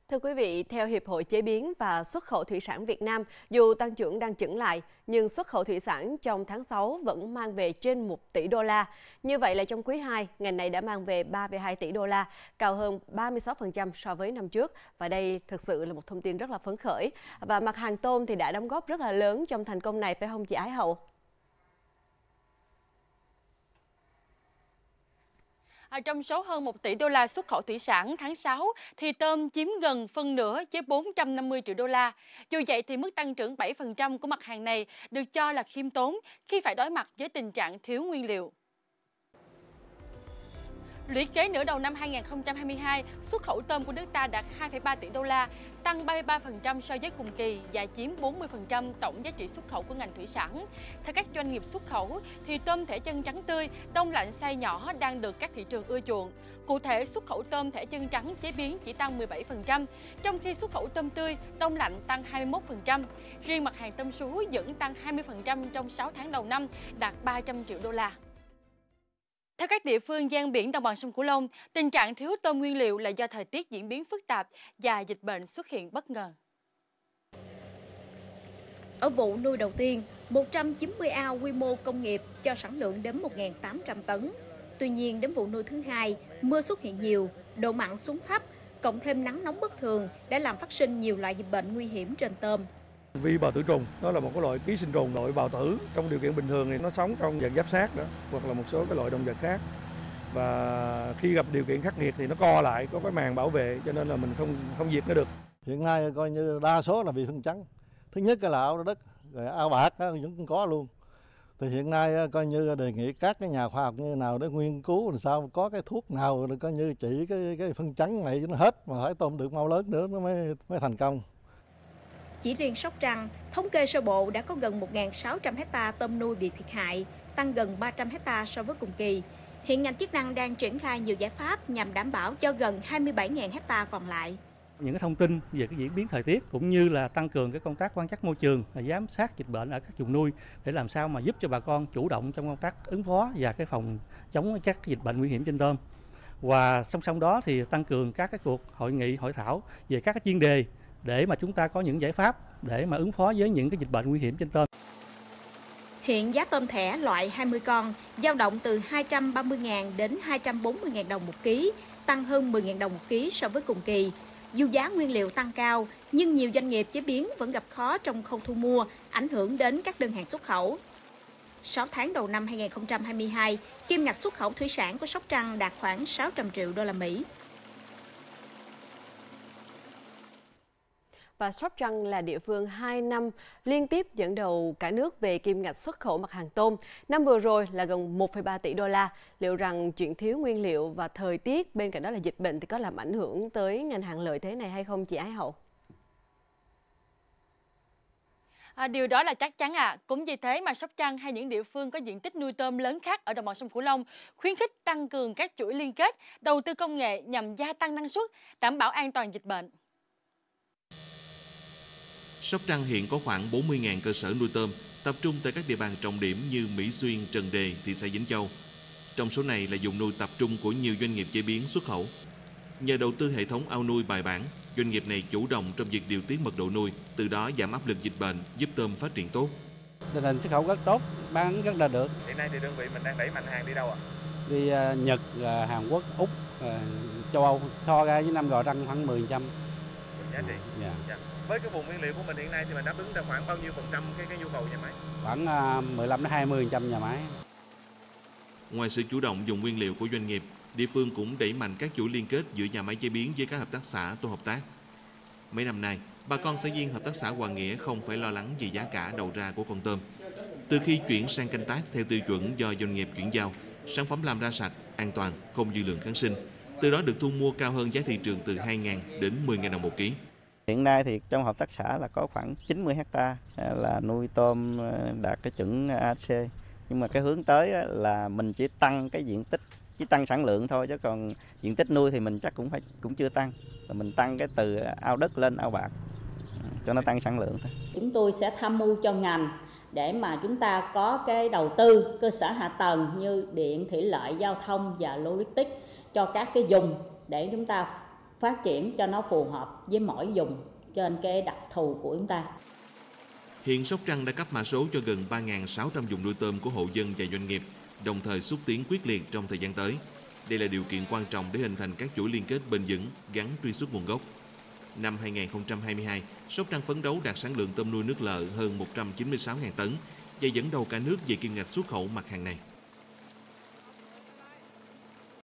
Thưa quý vị, theo Hiệp hội Chế biến và Xuất khẩu Thủy sản Việt Nam, dù tăng trưởng đang chững lại, nhưng xuất khẩu thủy sản trong tháng 6 vẫn mang về trên 1 tỷ đô la. Như vậy là trong quý 2, ngành này đã mang về 3,2 tỷ đô la, cao hơn 36% so với năm trước. Và đây thực sự là một thông tin rất là phấn khởi. Và mặt hàng tôm thì đã đóng góp rất là lớn trong thành công này, phải không chị Ái Hậu? Trong số hơn 1 tỷ đô la xuất khẩu thủy sản tháng 6, thì tôm chiếm gần phân nửa với 450 triệu đô la. Dù vậy thì mức tăng trưởng 7% của mặt hàng này được cho là khiêm tốn khi phải đối mặt với tình trạng thiếu nguyên liệu. Lũy kế nửa đầu năm 2022, xuất khẩu tôm của nước ta đạt 2,3 tỷ đô la, tăng 33% so với cùng kỳ và chiếm 40% tổng giá trị xuất khẩu của ngành thủy sản. Theo các doanh nghiệp xuất khẩu, thì tôm thẻ chân trắng tươi, đông lạnh size nhỏ đang được các thị trường ưa chuộng. Cụ thể, xuất khẩu tôm thẻ chân trắng chế biến chỉ tăng 17%, trong khi xuất khẩu tôm tươi, đông lạnh tăng 21%. Riêng mặt hàng tôm sú vẫn tăng 20% trong 6 tháng đầu năm, đạt 300 triệu đô la. Theo các địa phương ven biển đồng bằng sông Cửu Long, tình trạng thiếu tôm nguyên liệu là do thời tiết diễn biến phức tạp và dịch bệnh xuất hiện bất ngờ. Ở vụ nuôi đầu tiên, 190 ao quy mô công nghiệp cho sản lượng đến 1.800 tấn. Tuy nhiên, đến vụ nuôi thứ hai, mưa xuất hiện nhiều, độ mặn xuống thấp, cộng thêm nắng nóng bất thường đã làm phát sinh nhiều loại dịch bệnh nguy hiểm trên tôm. Vi bào tử trùng, đó là một cái loại ký sinh trùng loại bào tử. Trong điều kiện bình thường thì nó sống trong vật giáp sát đó, hoặc là một số cái loại động vật khác. Và khi gặp điều kiện khắc nghiệt thì nó co lại, có cái màng bảo vệ, cho nên là mình không diệt nó được. Hiện nay coi như đa số là bị phân trắng. Thứ nhất là ao đất, rồi ao bạc vẫn có luôn. Thì hiện nay coi như đề nghị các cái nhà khoa học như nào để nghiên cứu làm sao có cái thuốc nào để coi như chỉ cái phân trắng này nó hết, mà phải tôm được mau lớn nữa nó mới thành công. Chỉ riêng Sóc Trăng, thống kê sơ bộ đã có gần 1.600 hectare tôm nuôi bị thiệt hại, tăng gần 300 hectare so với cùng kỳ. Hiện ngành chức năng đang triển khai nhiều giải pháp nhằm đảm bảo cho gần 27.000 hectare còn lại. Những cái thông tin về cái diễn biến thời tiết cũng như là tăng cường cái công tác quan trắc môi trường, giám sát dịch bệnh ở các vùng nuôi để làm sao mà giúp cho bà con chủ động trong công tác ứng phó và cái phòng chống các dịch bệnh nguy hiểm trên tôm. Và song song đó thì tăng cường các cái cuộc hội nghị, hội thảo về các cái chuyên đề để mà chúng ta có những giải pháp để mà ứng phó với những cái dịch bệnh nguy hiểm trên tôm. Hiện giá tôm thẻ loại 20 con dao động từ 230.000 đến 240.000 đồng một ký, tăng hơn 10.000 đồng một ký so với cùng kỳ. Dù giá nguyên liệu tăng cao, nhưng nhiều doanh nghiệp chế biến vẫn gặp khó trong khâu thu mua, ảnh hưởng đến các đơn hàng xuất khẩu. 6 tháng đầu năm 2022, kim ngạch xuất khẩu thủy sản của Sóc Trăng đạt khoảng 600 triệu đô la Mỹ. Và Sóc Trăng là địa phương 2 năm liên tiếp dẫn đầu cả nước về kim ngạch xuất khẩu mặt hàng tôm. Năm vừa rồi là gần 1,3 tỷ đô la. Liệu rằng chuyện thiếu nguyên liệu và thời tiết bên cạnh đó là dịch bệnh thì có làm ảnh hưởng tới ngành hàng lợi thế này hay không chị Ái Hậu? Điều đó là chắc chắn Cũng vì thế mà Sóc Trăng hay những địa phương có diện tích nuôi tôm lớn khác ở đồng bằng sông Cửu Long khuyến khích tăng cường các chuỗi liên kết, đầu tư công nghệ nhằm gia tăng năng suất, đảm bảo an toàn dịch bệnh. Sóc Trăng hiện có khoảng 40.000 cơ sở nuôi tôm, tập trung tại các địa bàn trọng điểm như Mỹ Xuyên, Trần Đề, thị xã Vĩnh Châu. Trong số này là vùng nuôi tập trung của nhiều doanh nghiệp chế biến xuất khẩu. Nhờ đầu tư hệ thống ao nuôi bài bản, doanh nghiệp này chủ động trong việc điều tiết mật độ nuôi, từ đó giảm áp lực dịch bệnh, giúp tôm phát triển tốt. Tình hình xuất khẩu rất tốt, bán rất là được. Hiện nay thì đơn vị mình đang đẩy mạnh hàng đi đâu ạ? Đi Nhật, Hàn Quốc, Úc, châu Âu, so ra với năm rồi tăng khoảng 10%. Giá trị. Dạ. Dạ. Với cái vùng nguyên liệu của mình hiện nay thì mình đáp ứng ra khoảng bao nhiêu phần trăm cái nhu cầu nhà máy? Khoảng 15 đến 20% nhà máy. Ngoài sự chủ động dùng nguyên liệu của doanh nghiệp, địa phương cũng đẩy mạnh các chuỗi liên kết giữa nhà máy chế biến với các hợp tác xã, tổ hợp tác. Mấy năm nay, bà con xã viên hợp tác xã Hoàng Nghĩa không phải lo lắng về giá cả đầu ra của con tôm. Từ khi chuyển sang canh tác theo tiêu chuẩn do doanh nghiệp chuyển giao, sản phẩm làm ra sạch, an toàn, không dư lượng kháng sinh, từ đó được thu mua cao hơn giá thị trường từ 2.000 đến 10.000 đồng một ký. Hiện nay thì trong hợp tác xã là có khoảng 90 hectare là nuôi tôm đạt cái chuẩn AC. Nhưng mà cái hướng tới là mình chỉ tăng cái diện tích, chỉ tăng sản lượng thôi, chứ còn diện tích nuôi thì mình chắc cũng chưa tăng. Mình tăng cái từ ao đất lên ao bạc cho nó tăng sản lượng thôi. Chúng tôi sẽ tham mưu cho ngành để mà chúng ta có cái đầu tư cơ sở hạ tầng như điện, thủy lợi, giao thông và logistics cho các cái vùng để chúng ta phát triển cho nó phù hợp với mỗi vùng trên cái đặc thù của chúng ta. Hiện Sóc Trăng đã cấp mã số cho gần 3.600 vùng nuôi tôm của hộ dân và doanh nghiệp, đồng thời xúc tiến quyết liệt trong thời gian tới. Đây là điều kiện quan trọng để hình thành các chuỗi liên kết bền vững gắn truy xuất nguồn gốc. Năm 2022, Sóc Trăng phấn đấu đạt sản lượng tôm nuôi nước lợ hơn 196.000 tấn và dẫn đầu cả nước về kim ngạch xuất khẩu mặt hàng này.